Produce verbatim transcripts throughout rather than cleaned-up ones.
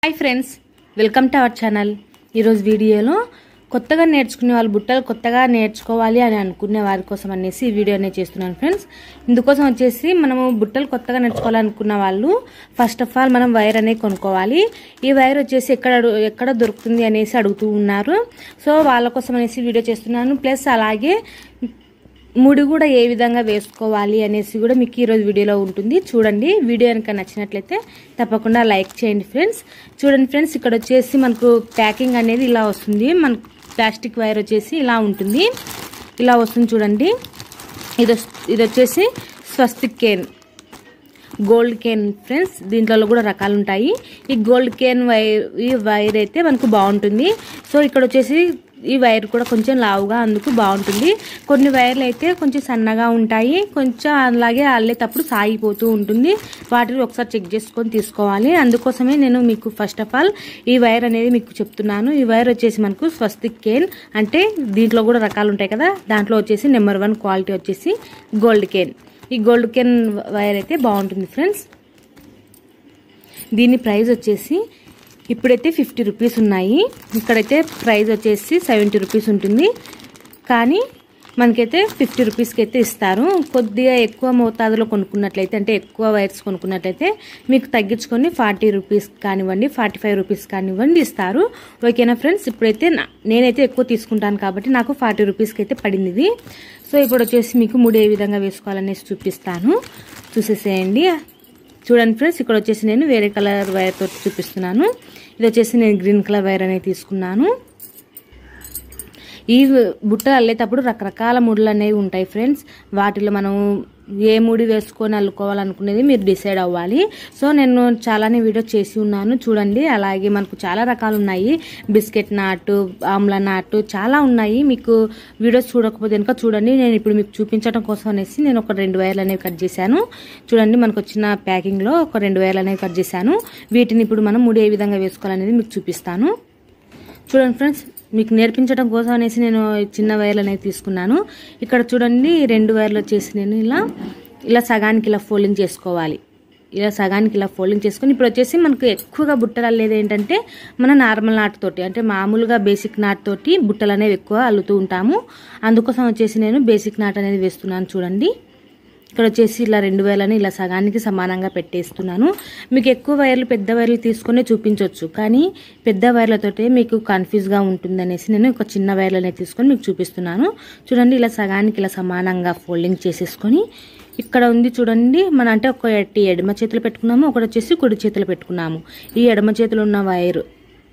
Hi friends, welcome to our channel. ఈరోజు వీడియోలో కొత్తగా నేర్చుకునే వాళ్ళు బుట్టలు కొత్తగా నేర్చుకోవాలి అని అనుకునే వారి కోసం అనేసి ఈ వీడియో అనేది చేస్తున్నాను ఫ్రెండ్స్. ఇందుకోసం వచ్చేసి మనము బుట్టలు కొత్తగా నేర్చుకోవాలనుకున్న వాళ్ళు ఫస్ట్ ఆఫ్ ఆల్ మనం వైర్ అనేది కొనుక్కోవాలి. ఈ వైర్ వచ్చేసి ఎక్కడ ఎక్కడ దొరుకుతుంది అనేసి అడుగుతూ ఉన్నారు. సో వాళ్ళ కోసం అనేసి వీడియో చేస్తున్నాను. ప్లస్ అలాగే ముడి కూడా ఏ విధంగా వేసుకోవాలి అనేసి కూడా మీకు ఈరోజు వీడియోలో ఉంటుంది. చూడండి, వీడియో కనుక నచ్చినట్లయితే తప్పకుండా లైక్ చేయండి ఫ్రెండ్స్. చూడండి ఫ్రెండ్స్, ఇక్కడ వచ్చేసి మనకు ప్యాకింగ్ అనేది ఇలా వస్తుంది. మనకు ప్లాస్టిక్ వైర్ వచ్చేసి ఇలా ఉంటుంది, ఇలా వస్తుంది చూడండి. ఇది ఇది వచ్చేసి Swastik cane, gold cane friends. దీంట్లో కూడా రకాలు ఉంటాయి. ఈ గోల్డ్ కేన్ వైర్ ఈ వైర్ అయితే మనకు బాగుంటుంది. సో ఇక్కడ వచ్చేసి ఈ వైర్ కూడా కొంచెం లావుగా అందుకు బాగుంటుంది. కొన్ని వైర్లు అయితే కొంచెం సన్నగా ఉంటాయి, కొంచెం అలాగే అల్లేటప్పుడు సాగిపోతూ ఉంటుంది. వాటిని ఒకసారి చెక్ చేసుకొని తీసుకోవాలి. అందుకోసమే నేను మీకు ఫస్ట్ ఆఫ్ ఆల్ ఈ వైర్ అనేది మీకు చెప్తున్నాను. ఈ వైర్ వచ్చేసి మనకు స్వస్తిక్ కేన్ అంటే దీంట్లో కూడా రకాలు ఉంటాయి కదా, దాంట్లో వచ్చేసి నెంబర్ వన్ క్వాలిటీ వచ్చేసి గోల్డ్ కేన్. ఈ గోల్డ్ కేన్ వైర్ అయితే బాగుంటుంది ఫ్రెండ్స్. దీని ప్రైస్ వచ్చేసి ఇప్పుడైతే ఫిఫ్టీ రూపీస్ ఉన్నాయి. ఇక్కడైతే ప్రైస్ వచ్చేసి సెవెంటీ రూపీస్ ఉంటుంది, కానీ మనకైతే ఫిఫ్టీ రూపీస్కి అయితే ఇస్తారు. కొద్దిగా ఎక్కువ మోతాదులో కొనుక్కున్నట్లయితే, అంటే ఎక్కువ వైర్స్ కొనుక్కున్నట్లయితే మీకు తగ్గించుకొని ఫార్టీ రూపీస్ కానివ్వండి, ఫార్టీ ఫైవ్ రూపీస్ కానివ్వండి ఇస్తారు. ఓకేనా ఫ్రెండ్స్? ఇప్పుడైతే నేనైతే ఎక్కువ తీసుకుంటాను కాబట్టి నాకు ఫార్టీ రూపీస్కి అయితే పడింది ఇది. సో ఇప్పుడు వచ్చేసి మీకు ముడి ఏ విధంగా వేసుకోవాలనేసి చూపిస్తాను, చూసేసేయండి. చూడండి ఫ్రెండ్స్, ఇక్కడ వచ్చేసి నేను వేరే కలర్ వైర్ తోటి చూపిస్తున్నాను. ఇది వచ్చేసి నేను గ్రీన్ కలర్ వైర్ అనేది తీసుకున్నాను. ఈ బుట్టలు అల్లేటప్పుడు రకరకాల ముడులు అనేవి ఉంటాయి ఫ్రెండ్స్. వాటిలో మనం ఏ ముడి వేసుకొని అల్లుకోవాలనుకునేది మీరు డిసైడ్ అవ్వాలి. సో నేను చాలానే వీడియో చేసి ఉన్నాను చూడండి. అలాగే మనకు చాలా రకాలు ఉన్నాయి. బిస్కెట్ నాటు, ఆమ్లా నాటు చాలా ఉన్నాయి. మీకు వీడియోస్ చూడకపోతే కనుక చూడండి. నేను ఇప్పుడు మీకు చూపించడం కోసం అనేసి నేను ఒక రెండు వైర్లు అనేవి కట్ చేశాను. చూడండి, మనకు వచ్చిన ప్యాకింగ్లో ఒక రెండు వైర్లు అనేవి కట్ చేశాను. వీటిని ఇప్పుడు మనం ముడి ఏ విధంగా వేసుకోవాలనేది మీకు చూపిస్తాను. చూడండి ఫ్రెండ్స్, మీకు నేర్పించడం కోసం అనేసి నేను చిన్న వైర్లు అనేది తీసుకున్నాను. ఇక్కడ చూడండి, రెండు వైర్లు వచ్చేసి నేను ఇలా ఇలా సగానికి ఇలా ఫోల్డింగ్ చేసుకోవాలి. ఇలా సగానికి ఇలా ఫోల్డింగ్ చేసుకొని ఇప్పుడు వచ్చేసి మనకు ఎక్కువగా బుట్టలు అల్లేది ఏంటంటే మన నార్మల్ నాటుతోటి, అంటే మామూలుగా బేసిక్ నాటుతోటి బుట్టలు అనేవి ఎక్కువ అల్లుతూ ఉంటాము. అందుకోసం వచ్చేసి నేను బేసిక్ నాట్ అనేది వేస్తున్నాను. చూడండి, ఇక్కడ వచ్చేసి ఇలా రెండు వైర్లని ఇలా సగానికి సమానంగా పెట్టేస్తున్నాను. మీకు ఎక్కువ వైర్లు పెద్ద వైర్లు తీసుకునే చూపించవచ్చు, కానీ పెద్ద వైర్లతోటే మీకు కన్ఫ్యూజ్గా ఉంటుంది అనేసి నేను ఒక చిన్న వైర్లు అనేది తీసుకొని మీకు చూపిస్తున్నాను. చూడండి, ఇలా సగానికి ఇలా సమానంగా ఫోల్డింగ్ చేసేసుకొని ఇక్కడ ఉంది చూడండి, మన అంటే ఒకటి ఎడమ చేతిలో పెట్టుకున్నాము, ఒకటి వచ్చేసి కుడి చేతిలో పెట్టుకున్నాము. ఈ ఎడమ చేతిలో ఉన్న వైరు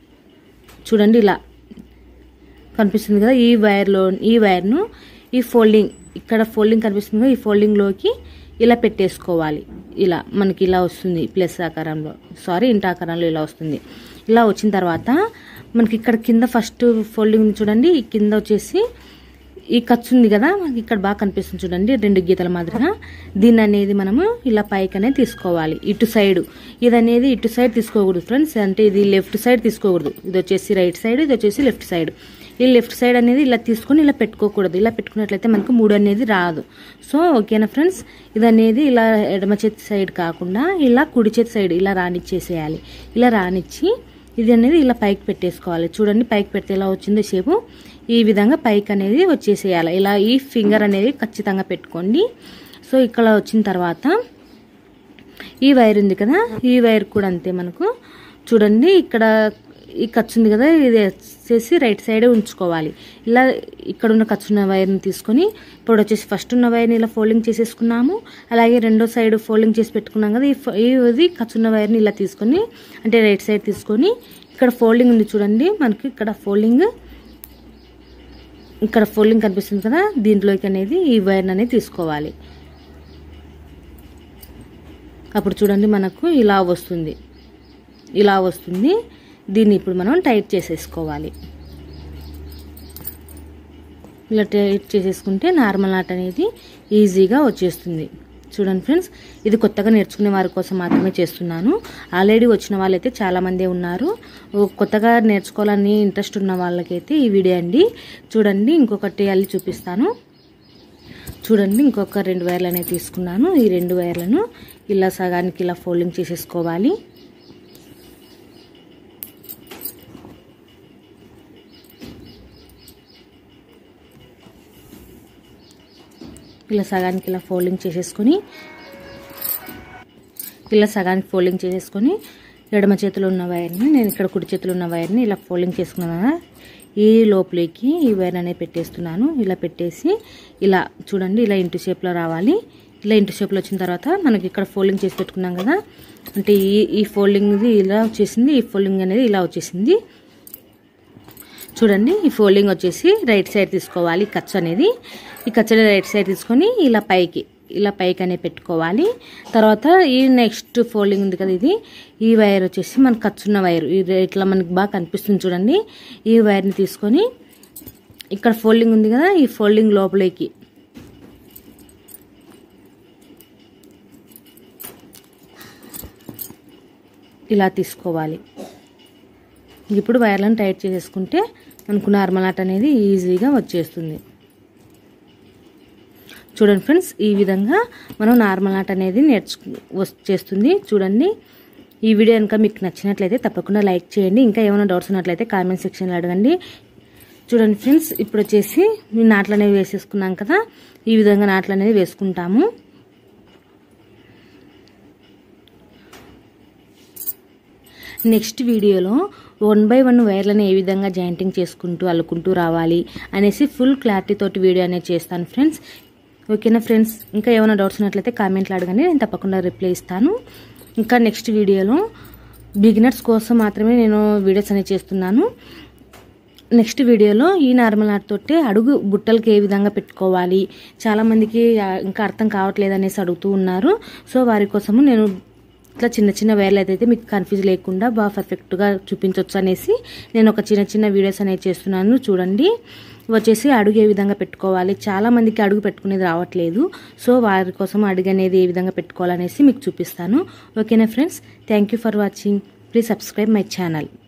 చూడండి ఇలా కనిపిస్తుంది కదా, ఈ వైర్లో ఈ వైర్ను ఈ ఫోల్డింగ్ ఇక్కడ ఫోల్డింగ్ కనిపిస్తుంది కదా, ఈ ఫోల్డింగ్లోకి ఇలా పెట్టేసుకోవాలి. ఇలా మనకి ఇలా వస్తుంది, ప్లస్ ఆకారంలో సారీ ఇంట ఆకారంలో ఇలా వస్తుంది. ఇలా వచ్చిన తర్వాత మనకి ఇక్కడ కింద ఫస్ట్ ఫోల్డింగ్ చూడండి, ఈ కింద వచ్చేసి ఈ ఖర్చు ఉంది కదా, మనకి ఇక్కడ బాగా కనిపిస్తుంది చూడండి, రెండు గీతల మాదిరిగా. దీన్ని అనేది మనము ఇలా పైకి అనేది తీసుకోవాలి. ఇటు సైడ్ ఇది అనేది ఇటు సైడ్ తీసుకోకూడదు ఫ్రెండ్స్, అంటే ఇది లెఫ్ట్ సైడ్ తీసుకోకూడదు. ఇది వచ్చేసి రైట్ సైడ్, ఇది వచ్చేసి లెఫ్ట్ సైడ్. ఈ లెఫ్ట్ సైడ్ అనేది ఇలా తీసుకొని ఇలా పెట్టుకోకూడదు. ఇలా పెట్టుకున్నట్లయితే మనకు మూడు అనేది రాదు. సో ఓకేనా ఫ్రెండ్స్? ఇది అనేది ఇలా ఎడమ చేతి సైడ్ కాకుండా ఇలా కుడి చేతి సైడ్ ఇలా రానిచ్చేసేయాలి. ఇలా రానిచ్చి ఇది అనేది ఇలా పైకి పెట్టేసుకోవాలి. చూడండి, పైకి పెడితే ఎలా వచ్చిందో షేపు, ఈ విధంగా పైకి అనేది వచ్చేసేయాలి. ఇలా ఈ ఫింగర్ అనేది ఖచ్చితంగా పెట్టుకోండి. సో ఇక్కడ వచ్చిన తర్వాత ఈ వైర్ ఉంది కదా, ఈ వైర్ కూడా అంతే. మనకు చూడండి, ఇక్కడ ఈ ఖర్చు ఉంది కదా, ఇది వచ్చేసి రైట్ సైడే ఉంచుకోవాలి. ఇలా ఇక్కడ ఉన్న ఖర్చు ఉన్న వైర్ని తీసుకొని ఇప్పుడు వచ్చేసి ఫస్ట్ ఉన్న వైర్ని ఇలా ఫోల్డింగ్ చేసేసుకున్నాము. అలాగే రెండో సైడ్ ఫోల్డింగ్ చేసి పెట్టుకున్నాం కదా, ఈ ఇది ఖర్చు ఉన్న వైర్ని ఇలా తీసుకొని అంటే రైట్ సైడ్ తీసుకొని ఇక్కడ ఫోల్డింగ్ ఉంది చూడండి, మనకి ఇక్కడ ఫోల్డింగ్ ఇక్కడ ఫోల్డింగ్ కనిపిస్తుంది కదా, దీంట్లోకి అనేది ఈ వైర్ని అనేది తీసుకోవాలి. అప్పుడు చూడండి మనకు ఇలా వస్తుంది, ఇలా వస్తుంది. దీన్ని ఇప్పుడు మనం టైట్ చేసేసుకోవాలి. ఇలా టైట్ చేసేసుకుంటే నార్మల్ నాట్ అనేది ఈజీగా వచ్చేస్తుంది. చూడండి ఫ్రెండ్స్, ఇది కొత్తగా నేర్చుకునే వారి కోసం మాత్రమే చేస్తున్నాను. ఆల్రెడీ వచ్చిన వాళ్ళైతే చాలామందే ఉన్నారు. కొత్తగా నేర్చుకోవాలని ఇంట్రెస్ట్ ఉన్న వాళ్ళకైతే ఈ వీడియో అండి. చూడండి, ఇంకొకటి అల్లి చూపిస్తాను. చూడండి, ఇంకొక రెండు వైర్లు అనేవి తీసుకున్నాను. ఈ రెండు వైర్లను ఇలా సగానికి ఇలా ఫోల్డింగ్ చేసేసుకోవాలి. ఇలా సగానికి ఇలా ఫోల్డింగ్ చేసేసుకొని ఇలా సగానికి ఫోల్డింగ్ చేసేసుకొని ఎడమ చేతిలో ఉన్న వైర్ని నేను ఇక్కడ కుడి చేతిలో ఉన్న వైర్ని ఇలా ఫోల్డింగ్ చేసుకున్నాను కదా, ఈ లోపలికి ఈ వైర్ అనేది పెట్టేస్తున్నాను. ఇలా పెట్టేసి ఇలా చూడండి, ఇలా ఇంటూ షేప్లో రావాలి. ఇలా ఇంటూ షేప్లో వచ్చిన తర్వాత మనకి ఇక్కడ ఫోల్డింగ్ చేసి పెట్టుకున్నాం కదా, అంటే ఈ ఈ ఫోల్డింగ్ ఇలా వచ్చేసింది, ఈ ఫోల్డింగ్ అనేది ఇలా వచ్చేసింది. చూడండి, ఈ ఫోల్డింగ్ వచ్చేసి రైట్ సైడ్ తీసుకోవాలి. ఖర్చు అనేది ఈ ఖర్చు రైట్ సైడ్ తీసుకొని ఇలా పైకి ఇలా పైకి అనేది పెట్టుకోవాలి. తర్వాత ఈ నెక్స్ట్ ఫోల్డింగ్ ఉంది కదా, ఇది ఈ వైర్ వచ్చేసి మనకు ఖర్చున్న వైర్ ఇట్లా మనకి బాగా కనిపిస్తుంది చూడండి. ఈ వైర్ని తీసుకొని ఇక్కడ ఫోల్డింగ్ ఉంది కదా, ఈ ఫోల్డింగ్ లోపలికి ఇలా తీసుకోవాలి. ఇప్పుడు వైర్లను టైట్ చేసేసుకుంటే మనకు నార్మల్ నాట్ అనేది ఈజీగా వచ్చేస్తుంది. చూడండి ఫ్రెండ్స్, ఈ విధంగా మనం నార్మల్ నాట్ అనేది నేర్చుకు వచ్చేస్తుంది. చూడండి, ఈ వీడియో కనుక మీకు నచ్చినట్లయితే తప్పకుండా లైక్ చేయండి. ఇంకా ఏమైనా డౌట్స్ ఉన్నట్లయితే కామెంట్ సెక్షన్లో అడగండి. చూడండి ఫ్రెండ్స్, ఇప్పుడు వచ్చేసి మీ నాట్లు అనేవి వేసేసుకున్నాం కదా, ఈ విధంగా నాట్లు అనేది వేసుకుంటాము. నెక్స్ట్ వీడియోలో వన్ బై వన్ వైర్లను ఏ విధంగా జాయింటింగ్ చేసుకుంటూ అల్లుకుంటూ రావాలి అనేసి ఫుల్ క్లారిటీ తోటి వీడియో అనేది చేస్తాను ఫ్రెండ్స్. ఓకేనా ఫ్రెండ్స్, ఇంకా ఏమైనా డౌట్స్ ఉన్నట్లయితే కామెంట్లు అడగండి, నేను తప్పకుండా రిప్లై ఇస్తాను. ఇంకా నెక్స్ట్ వీడియోలో బిగినర్స్ కోసం మాత్రమే నేను వీడియోస్ అనేవి చేస్తున్నాను. నెక్స్ట్ వీడియోలో ఈ నార్మల్ నాట్ తోటి అడుగు బుట్టలకి ఏ విధంగా పెట్టుకోవాలి, చాలామందికి ఇంకా అర్థం కావట్లేదు అనేసి అడుగుతూ ఉన్నారు. సో వారి కోసము నేను ఇట్లా చిన్న చిన్న వైర్లు అయితే మీకు కన్ఫ్యూజ్ లేకుండా బాగా పర్ఫెక్ట్గా చూపించవచ్చు అనేసి నేను ఒక చిన్న చిన్న వీడియోస్ అనేది చేస్తున్నాను. చూడండి, వచ్చేసి అడుగు ఏ విధంగా పెట్టుకోవాలి, చాలా మందికి అడుగు పెట్టుకునేది రావట్లేదు. సో వారి కోసం అడుగు అనేది ఏ విధంగా పెట్టుకోవాలనేసి మీకు చూపిస్తాను. ఓకేనా friends, thank you for watching. Please subscribe my channel.